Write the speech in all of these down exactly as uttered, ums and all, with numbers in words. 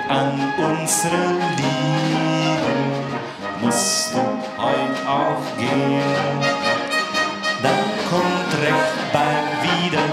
an unsere Lieben musst du heut auch gehen. Dann kommt recht bald wieder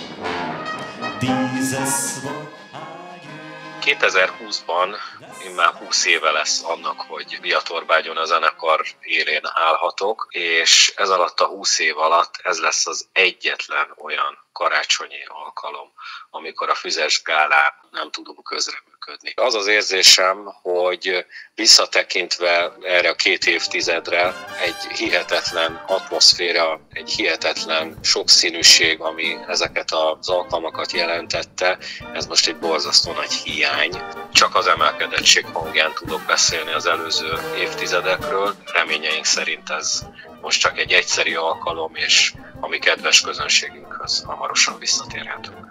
dieses Wort. kétezer-húszban már húsz éve lesz annak, hogy Viatorbágyon a zenekar élén állhatok, és ez alatt a húsz év alatt ez lesz az egyetlen olyan karácsonyi alkalom, amikor a Füzes Gálán nem tudunk közreműködni. Az az érzésem, hogy visszatekintve erre a két évtizedre egy hihetetlen atmoszféra, egy hihetetlen sokszínűség, ami ezeket az alkalmakat jelentette, ez most egy borzasztó nagy hiány. Csak az emelkedettség hangján tudok beszélni az előző évtizedekről. Reményeink szerint ez most csak egy egyszeri alkalom, és a mi kedves közönségünkhöz hamarosan visszatérhetünk.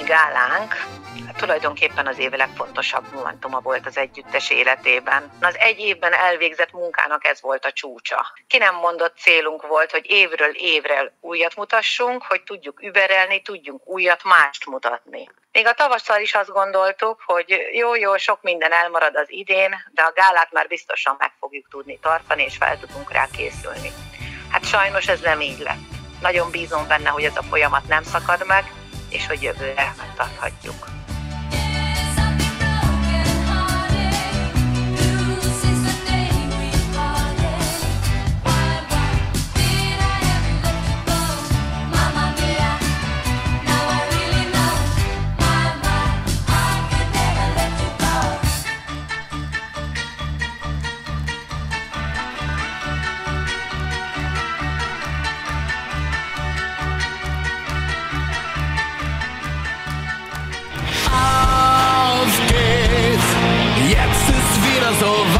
gálánk hát tulajdonképpen az év legfontosabb momentuma volt az együttes életében. Az egy évben elvégzett munkának ez volt a csúcsa. Ki nem mondott célunk volt, hogy évről évre újat mutassunk, hogy tudjuk überelni, tudjunk újat, mást mutatni. Még a tavasszal is azt gondoltuk, hogy jó-jó, sok minden elmarad az idén, de a gálát már biztosan meg fogjuk tudni tartani, és fel tudunk rá készülni. Hát sajnos ez nem így lett. Nagyon bízom benne, hogy ez a folyamat nem szakad meg, és hogy jövőre megtarthatjuk. Auf geht's, jetzt ist wieder so weit.